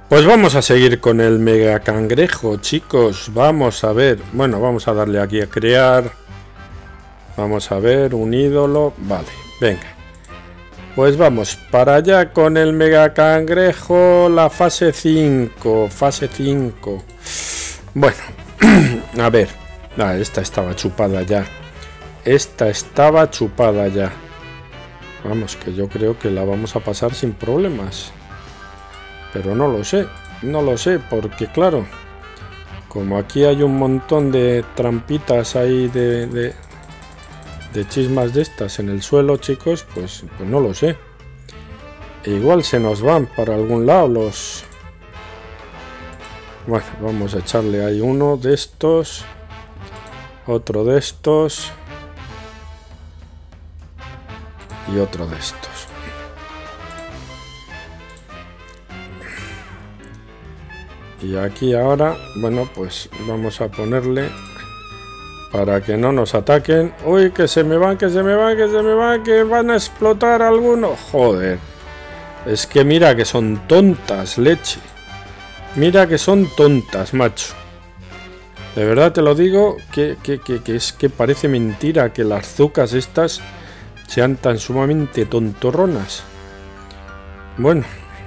Pues vamos a seguir con el mega cangrejo, chicos. Vamos a ver. Bueno, vamos a darle aquí a crear. Vamos a ver, un ídolo. Vale, venga. Pues vamos para allá con el mega cangrejo, la fase 5. Fase 5. Bueno, a ver. Esta estaba chupada ya. Esta estaba chupada ya. Vamos, que yo creo que la vamos a pasar sin problemas. Pero no lo sé, porque claro, como aquí hay un montón de trampitas ahí de chismas de estas en el suelo, chicos, pues no lo sé. Igual se nos van para algún lado los... Bueno, vamos a echarle ahí uno de estos, otro de estos y otro de estos. Y aquí ahora, bueno, pues vamos a ponerle para que no nos ataquen. Uy, que se me van, que van a explotar algunos. Joder, es que mira que son tontas, leche. Mira que son tontas, macho. De verdad te lo digo, que es que parece mentira que las zucas estas sean tan sumamente tontorronas. Bueno.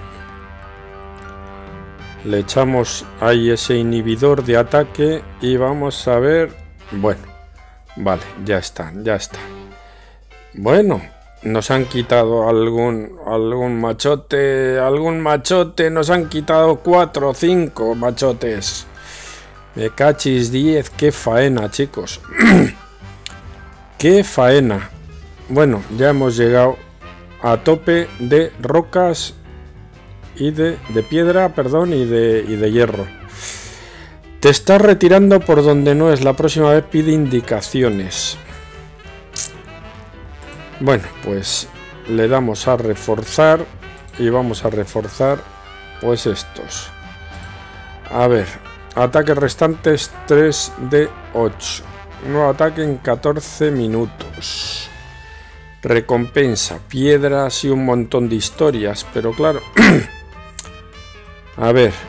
Le echamos ahí ese inhibidor de ataque y vamos a ver. Bueno, vale, ya está. Bueno, nos han quitado algún machote, nos han quitado 4 o 5 machotes. Me cachis 10, qué faena, chicos. Qué faena. Bueno, ya hemos llegado a tope de rocas y de piedra, perdón, y de hierro. Te estás retirando por donde no es. La próxima vez pide indicaciones. Bueno, pues le damos a reforzar y vamos a reforzar pues estos. A ver, ataques restantes 3 de 8. Nuevo ataque en 14 minutos. Recompensa, piedras y un montón de historias, pero claro... A ver,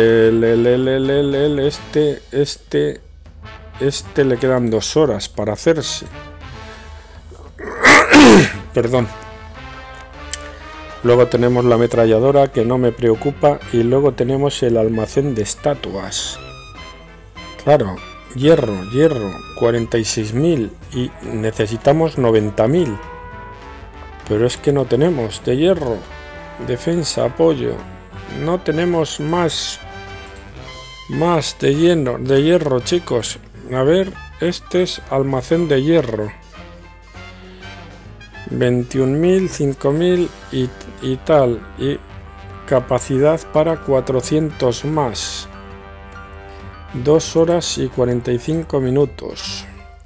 este le quedan 2 horas para hacerse. Perdón. Luego tenemos la ametralladora, que no me preocupa, y luego tenemos el almacén de estatuas. Claro, hierro, 46.000 y necesitamos 90.000. Pero es que no tenemos de hierro. Defensa, apoyo. No tenemos más de hierro, chicos. A ver, este es almacén de hierro. 21.000, 5.000 y tal. Y capacidad para 400 más. 2 horas y 45 minutos.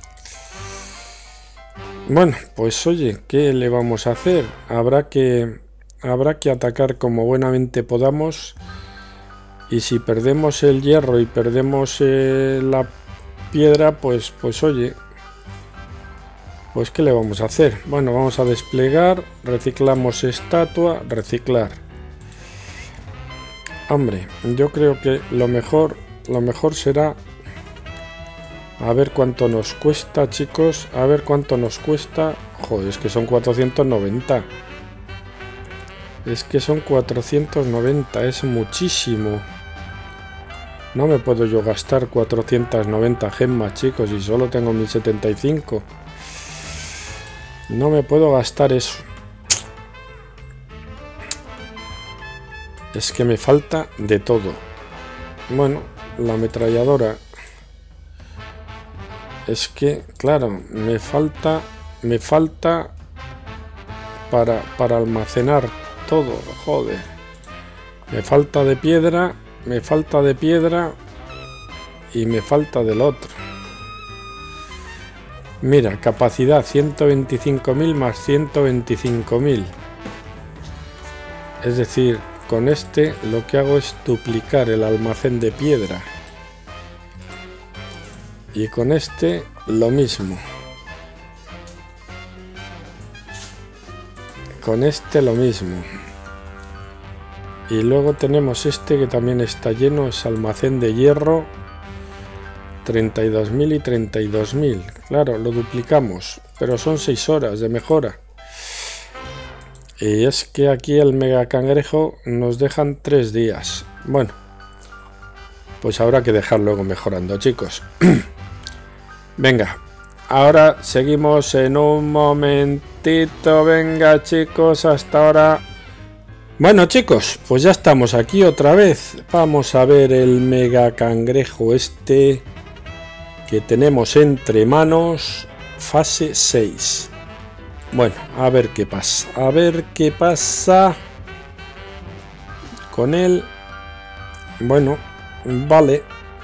Bueno, pues oye, ¿qué le vamos a hacer? Habrá que atacar como buenamente podamos, y si perdemos el hierro y perdemos la piedra, pues oye, pues ¿qué le vamos a hacer? Bueno, vamos a desplegar, reciclamos estatua, reciclar. Hombre, yo creo que lo mejor será a ver cuánto nos cuesta, chicos, a ver cuánto nos cuesta. Joder, es que son 490. Es que son 490, es muchísimo. No me puedo yo gastar 490 gemas, chicos, y solo tengo 1075. No me puedo gastar eso. Es que me falta de todo. Bueno, la ametralladora. Es que, claro, me falta para almacenar todo, joder. Me falta de piedra y me falta del otro. Mira, capacidad 125.000 más 125.000. Es decir, con este lo que hago es duplicar el almacén de piedra. Y con este lo mismo. Con este lo mismo. Y luego tenemos este que también está lleno, es almacén de hierro. 32.000 y 32.000. Claro, lo duplicamos, pero son 6 horas de mejora. Y es que aquí el mega cangrejo nos dejan 3 días. Bueno, pues habrá que dejar luego mejorando, chicos. Venga, ahora seguimos en un momentito. Venga, chicos, hasta ahora. Bueno, chicos, pues ya estamos aquí otra vez. Vamos a ver el mega cangrejo este que tenemos entre manos, fase 6. Bueno, a ver qué pasa. A ver qué pasa con él. Bueno, vale.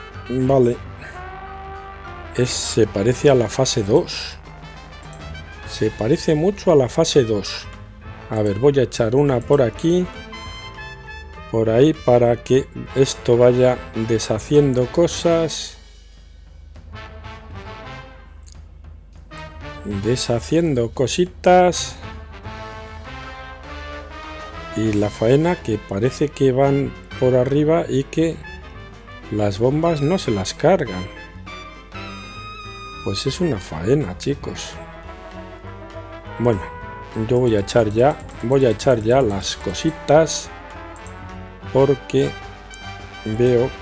Se parece a la fase 2. Se parece mucho a la fase 2. A ver, voy a echar una por aquí. Por ahí para que esto vaya deshaciendo cosas. Deshaciendo cositas. Y la faena que parece que van por arriba y que las bombas no se las cargan. Pues es una faena, chicos. Bueno, yo voy a echar ya las cositas porque veo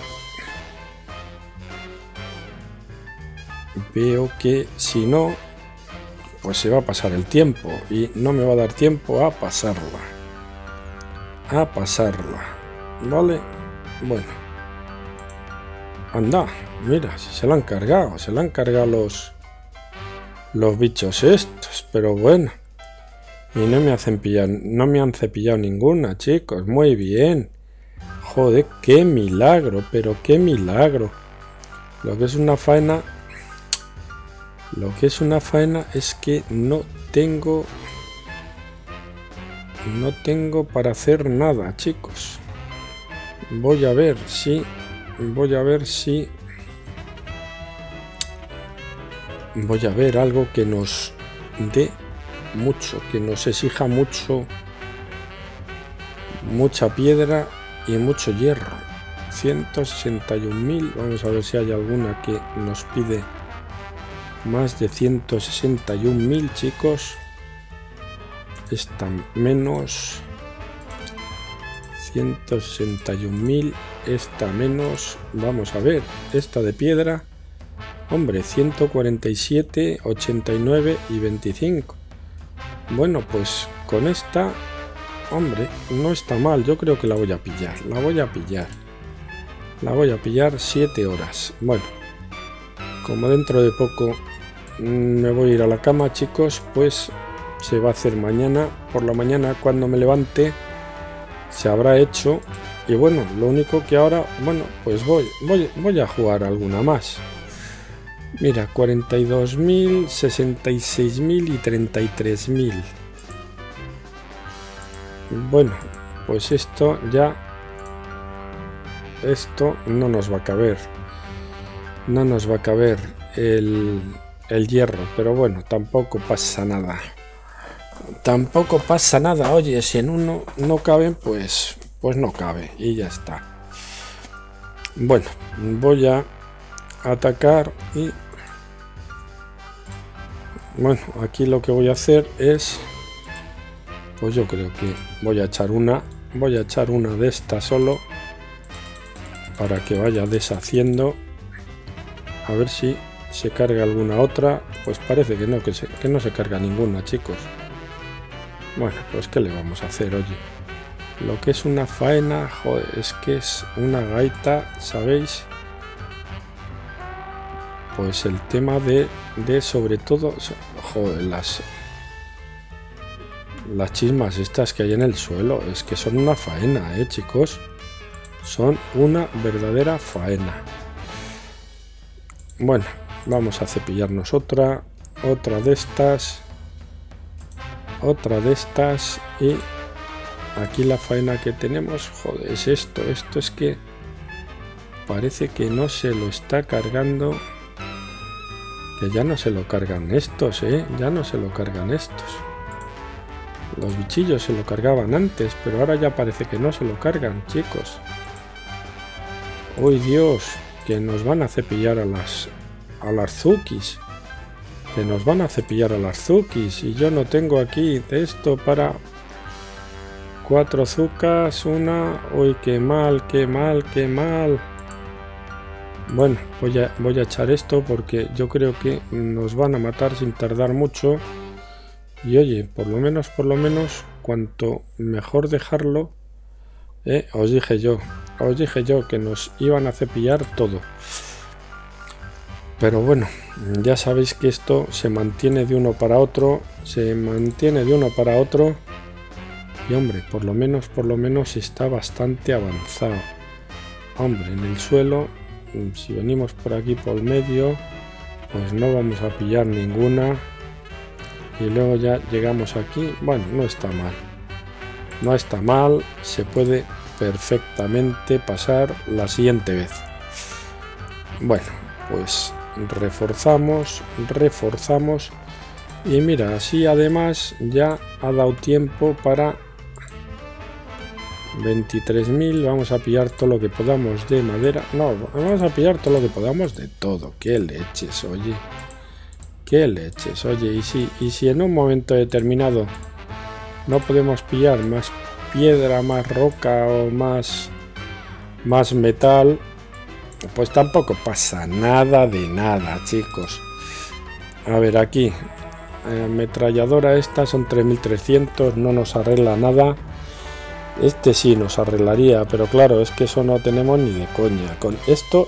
que si no, pues se va a pasar el tiempo y no me va a dar tiempo a pasarla. ¿Vale? Bueno. Anda, mira, si se la han cargado. Se la han cargado los bichos estos. Pero bueno. Y no me han cepillado ninguna, chicos. Muy bien. Joder, qué milagro. Pero qué milagro. Lo que es una faena es que no tengo para hacer nada, chicos. Voy a ver si voy a ver algo que nos dé mucho, que nos exija mucha piedra y mucho hierro. 161.000. Vamos a ver si hay alguna que nos pide más de 161.000, chicos. Esta menos. 161.000. Esta menos. Vamos a ver. Esta de piedra. Hombre, 147, 89 y 25. Bueno, pues con esta, hombre, no está mal. Yo creo que la voy a pillar. La voy a pillar 7 horas. Bueno, como dentro de poco me voy a ir a la cama, chicos, pues se va a hacer mañana. Por la mañana, cuando me levante, se habrá hecho. Y bueno, lo único que ahora, bueno, pues voy a jugar alguna más. Mira, 42.000, 66.000 y 33.000. Bueno, pues esto no nos va a caber. No nos va a caber el hierro, pero bueno, tampoco pasa nada. Tampoco pasa nada. Oye, si en uno no caben, pues no cabe y ya está. Bueno, voy a atacar y bueno, aquí lo que voy a hacer es, pues yo creo que voy a echar una de estas solo para que vaya deshaciendo. A ver si se carga alguna otra. Pues parece que no se carga ninguna, chicos. Bueno, pues qué le vamos a hacer, oye. Lo que es una faena, joder, es que es una gaita, ¿sabéis? Pues el tema de sobre todo, joder, las chismas estas que hay en el suelo, es que son una faena, chicos. Son una verdadera faena. Bueno, vamos a cepillarnos otra de estas. Otra de estas y aquí la faena que tenemos, joder, es esto es que parece que no se lo está cargando, que ya no se lo cargan estos, ya no se lo cargan estos. Los bichillos se lo cargaban antes, pero ahora ya parece que no se lo cargan, chicos. ¡Uy, Dios! Que nos van a cepillar a las Zukis. Que nos van a cepillar a las Zukis. Y yo no tengo aquí esto para 4 Zukas, una... ¡Uy, qué mal, qué mal, qué mal! Bueno, voy a echar esto porque yo creo que nos van a matar sin tardar mucho. Y oye, por lo menos, cuanto mejor dejarlo, os dije yo que nos iban a cepillar todo. Pero bueno, ya sabéis que esto se mantiene de uno para otro, y hombre, por lo menos está bastante avanzado. Hombre, en el suelo, si venimos por aquí por el medio, pues no vamos a pillar ninguna. Y luego ya llegamos aquí. Bueno, no está mal, se puede perfectamente pasar la siguiente vez. Bueno, pues reforzamos, y mira, así además ya ha dado tiempo para 23.000. Vamos a pillar todo lo que podamos de madera. No, vamos a pillar todo lo que podamos de todo. ¡Qué leches, oye! ¡Qué leches! Oye, y si en un momento determinado no podemos pillar más piedra, más roca o más metal, pues tampoco pasa nada de nada, chicos. A ver, aquí ametralladora esta son 3.300, no nos arregla nada. Este sí nos arreglaría, pero claro, es que eso no tenemos ni de coña. Con esto,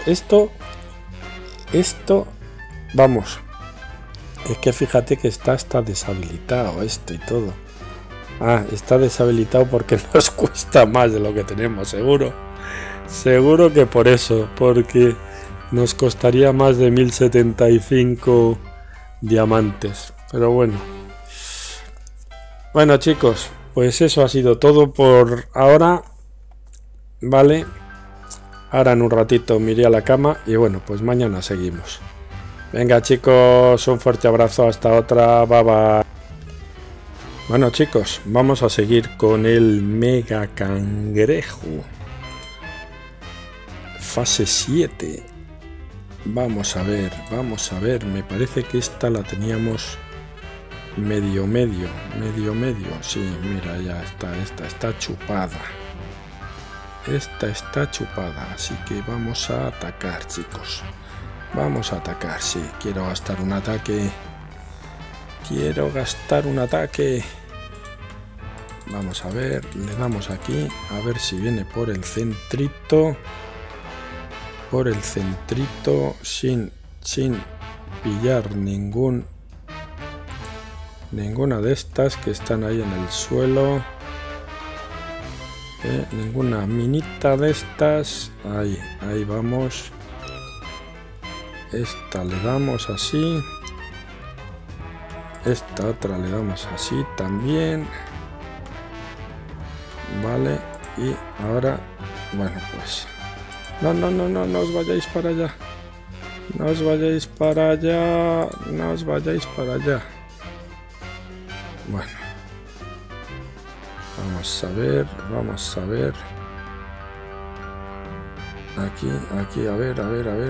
vamos. Es que fíjate que está deshabilitado esto y todo. Ah, está deshabilitado porque nos cuesta más de lo que tenemos, seguro. Seguro que por eso, porque nos costaría más de 1075 diamantes. Pero bueno. Bueno, chicos, pues eso ha sido todo por ahora. Vale. Ahora en un ratito me iré a la cama y bueno, pues mañana seguimos. Venga, chicos, un fuerte abrazo, hasta otra, bye bye. Bueno, chicos, vamos a seguir con el mega cangrejo. Fase 7. Vamos a ver, me parece que esta la teníamos medio. Sí, mira, ya está chupada. Esta está chupada, así que vamos a atacar, chicos. Vamos a atacar, sí. Quiero gastar un ataque. Vamos a ver. Le damos aquí. A ver si viene por el centrito. Sin pillar ninguna de estas que están ahí en el suelo. Ninguna minita de estas. Ahí vamos. Esta le damos así. Esta otra le damos así también. Vale. Y ahora, bueno, pues no os vayáis para allá. No os vayáis para allá. Bueno. Vamos a ver. Aquí, a ver.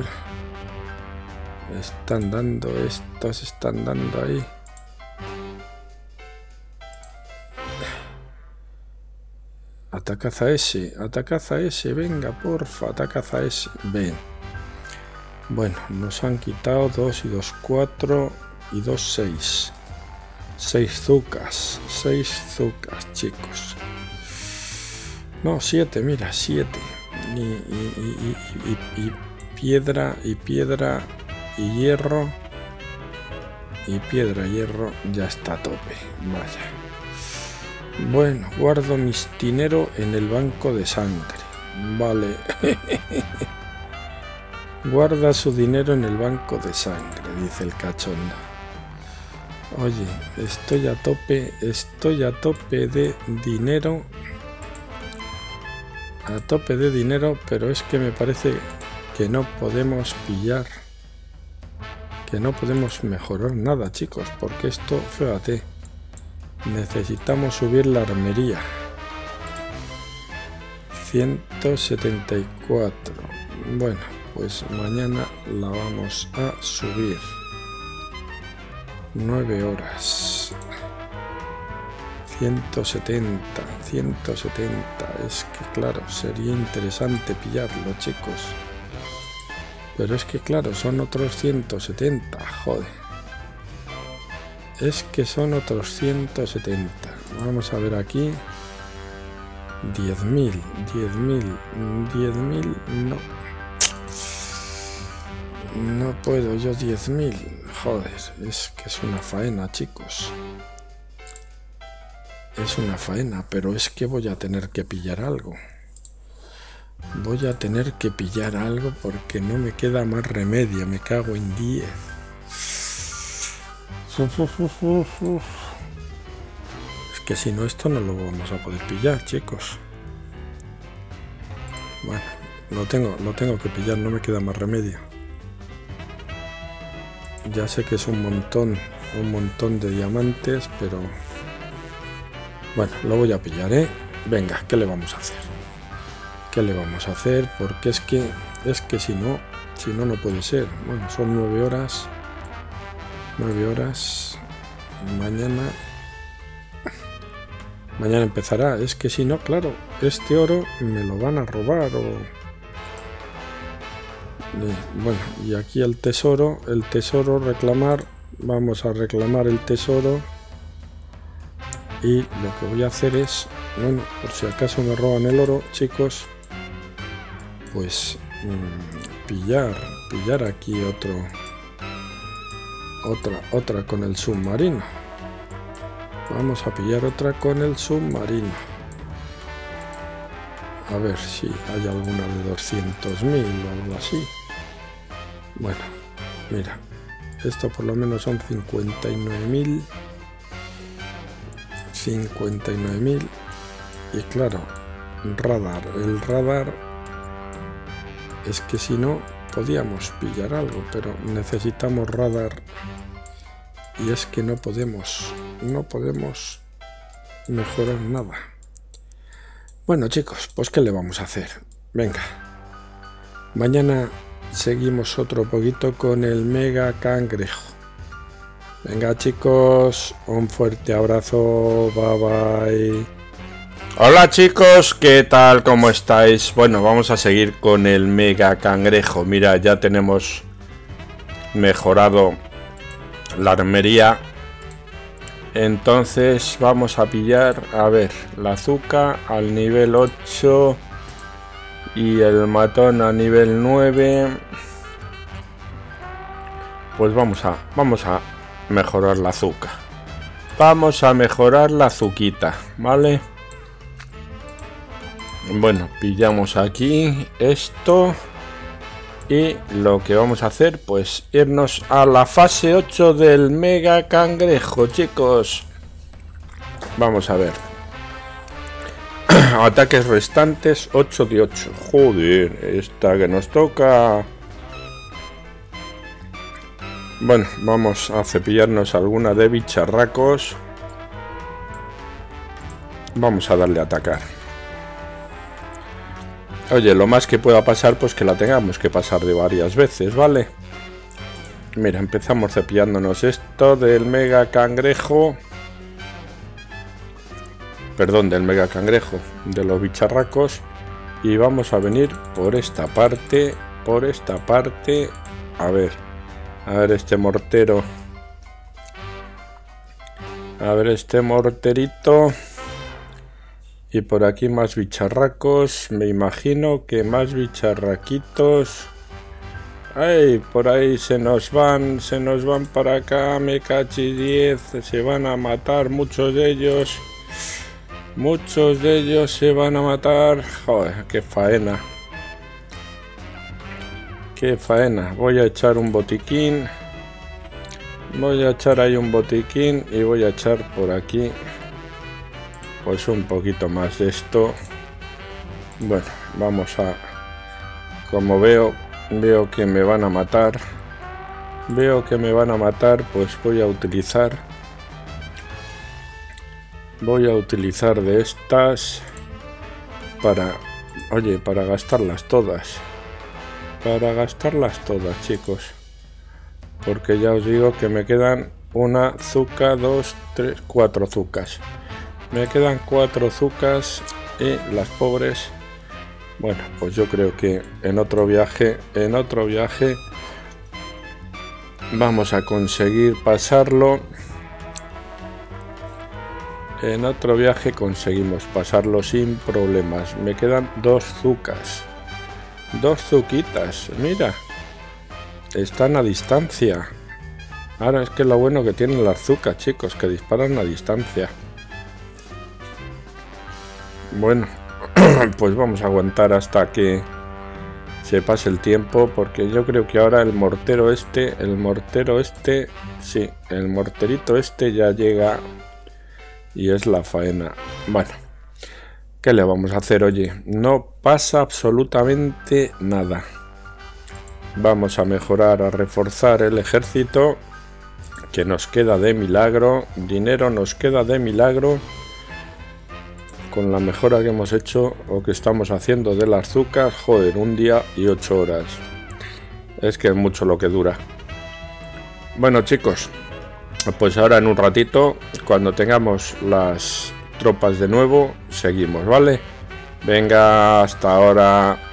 Estos están dando ahí. Atacad a ese, venga, porfa, atacad a ese. Ven. Bueno, nos han quitado 2 y 2, 4 y 2, 6. 6 zucas, chicos. No, 7, mira, 7. Y piedra y hierro. Y piedra y hierro ya está a tope. Vaya. Bueno, guardo mis dinero en el banco de sangre. Vale. Guarda su dinero en el banco de sangre, dice el cachondo. Oye, estoy a tope de dinero. A tope de dinero, pero es que me parece que no podemos pillar. Que no podemos mejorar nada, chicos, porque esto, fíjate. Necesitamos subir la armería. 174. Bueno, pues mañana la vamos a subir. 9 horas. 170. Es que claro, sería interesante pillarlo, chicos. Pero es que claro, son otros 170. Joder. Es que son otros 170. Vamos a ver aquí. 10.000. No. No puedo yo 10.000. Joder, es que es una faena, chicos. Es una faena, pero es que voy a tener que pillar algo. Voy a tener que pillar algo porque no me queda más remedio. Me cago en 10. Es que si no, esto no lo vamos a poder pillar, chicos. Bueno, lo tengo que pillar, no me queda más remedio. Ya sé que es un montón de diamantes, pero bueno, lo voy a pillar, ¿eh? Venga, ¿qué le vamos a hacer? ¿Qué le vamos a hacer? Porque es que si no no puede ser. Bueno, son 9 horas. 9 horas. Mañana empezará. Es que si no, claro, este oro me lo van a robar o... Bueno, y aquí el tesoro reclamar. Vamos a reclamar el tesoro. Y lo que voy a hacer es, bueno, por si acaso me roban el oro, chicos, pues pillar aquí otra con el submarino. Vamos a pillar otra con el submarino. A ver si hay alguna de 200.000 o algo así. Bueno, mira, esto por lo menos son 59.000. 59.000. Y claro, el radar es que si no podíamos pillar algo, pero necesitamos radar y es que no podemos mejorar nada. Bueno, chicos, pues ¿qué le vamos a hacer? Venga, mañana seguimos otro poquito con el mega cangrejo. Venga, chicos, un fuerte abrazo, bye bye. Hola, chicos, ¿qué tal? ¿Cómo estáis? Bueno, vamos a seguir con el mega cangrejo. Mira, ya tenemos mejorado la armería. Entonces vamos a pillar, a ver, la azúcar al nivel 8 y el matón a nivel 9. Pues vamos a mejorar la azúcar. Vamos a mejorar la azuquita, ¿vale? Bueno, pillamos aquí esto. Y lo que vamos a hacer, pues irnos a la fase 8 del mega cangrejo, chicos. Vamos a ver. Ataques restantes 8 de 8. Joder, esta que nos toca. Bueno, vamos a cepillarnos alguna de bicharracos. Vamos a darle a atacar. Oye, lo más que pueda pasar, pues que la tengamos que pasar de varias veces, ¿vale? Mira, empezamos cepillándonos esto del mega cangrejo. Perdón, del mega cangrejo, de los bicharracos. Y vamos a venir por esta parte, A ver este mortero. A ver este morterito. Y por aquí más bicharracos. Me imagino que más bicharraquitos. Ay, por ahí se nos van para acá. Me cachi 10. Se van a matar muchos de ellos. Muchos de ellos se van a matar. Joder, qué faena. Qué faena. Voy a echar un botiquín. Voy a echar ahí un botiquín. Y voy a echar por aquí pues un poquito más de esto. Bueno, vamos a... Como veo que me van a matar. Pues voy a utilizar Voy a utilizar de estas para... Oye, para gastarlas todas. Para gastarlas todas, chicos. Porque ya os digo que me quedan una zuca, 2, 3, 4 zucas. Me quedan 4 zucas y las pobres... Bueno, pues yo creo que en otro viaje vamos a conseguir pasarlo. En otro viaje conseguimos pasarlo sin problemas. Me quedan 2 zucas. 2 zuquitas, mira. Están a distancia. Ahora es que lo bueno que tienen las zucas, chicos, que disparan a distancia. Bueno, pues vamos a aguantar hasta que se pase el tiempo, porque yo creo que ahora el morterito este ya llega y es la faena. Bueno, ¿qué le vamos a hacer? Oye, no pasa absolutamente nada. Vamos a mejorar, a reforzar el ejército, que nos queda de milagro. Dinero nos queda de milagro con la mejora que hemos hecho o que estamos haciendo de las zucas. Joder, un día y 8 horas. Es que es mucho lo que dura. Bueno, chicos, pues ahora en un ratito, cuando tengamos las tropas de nuevo, seguimos, ¿vale? Venga, hasta ahora.